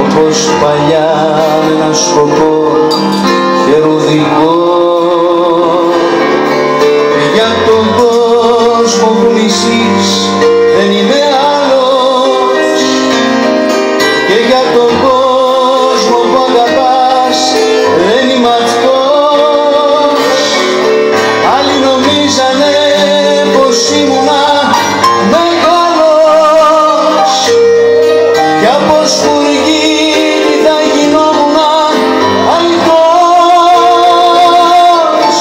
όπως παλιά με ένα σκοπό χερουδικό. Για τον κόσμο που μισείς δεν είμαι άλλος, και για τον κόσμο που αγαπάς δεν είμαι αυτός. Άλλοι νομίζανε πως ήμουνα μεγάλος, κι από σπουργίτη θα γινόμουνα αλητός.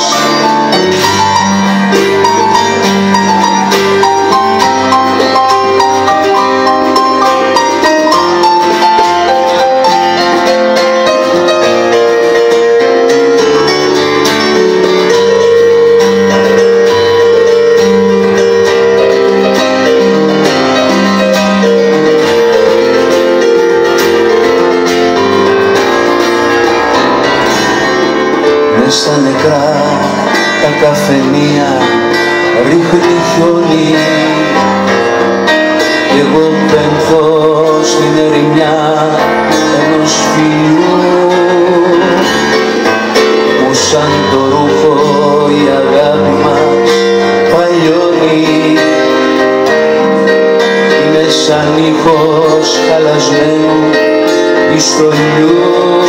Μες στα νεκρά τα καφενεία ρίχνει χιόνι, κι εγώ πενθώ στην ερημιά ενός φίλου που σαν το ρούχο η αγάπη μας παλιώνει. Είναι σαν ήχος χαλασμένου πιστολιού,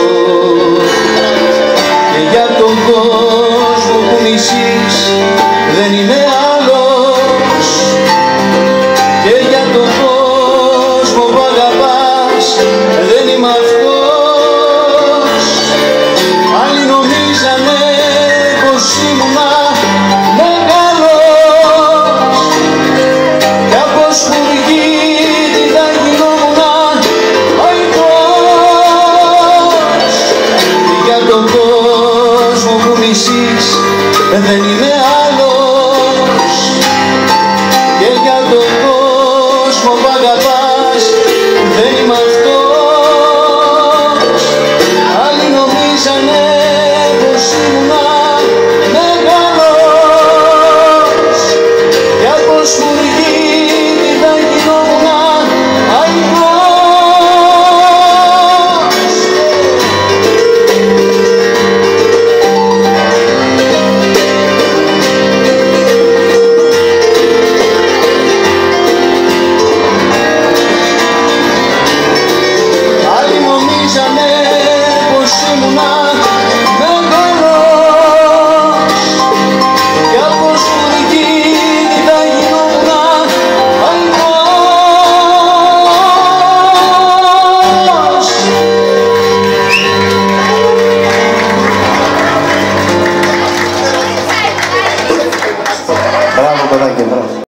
και για τον κόσμο που μισείς δεν είμαι άλλος, και για τον κόσμο που αγαπάς δεν είμαι αυτός. Άλλοι νομίζανε πως ήμουνα μεγάλος, κι από σπουργίτη θα γινόμουνα αλητός. Για τον κόσμο που μισείς δεν είμαι άλλος, και για τον κόσμο που αγαπάς δεν είμαι αυτός. Άλλοι νομίζανε πως ήμουνα μεγάλος, κι από σπουργίτη θα γινόμουνα αλητός. Άλλοι νομίζανε πως ήμουνα μεγάλος, κι από σπουργίτη θα γινόμουνα αλητός. Μπράβο παιδάκια, μπράβο.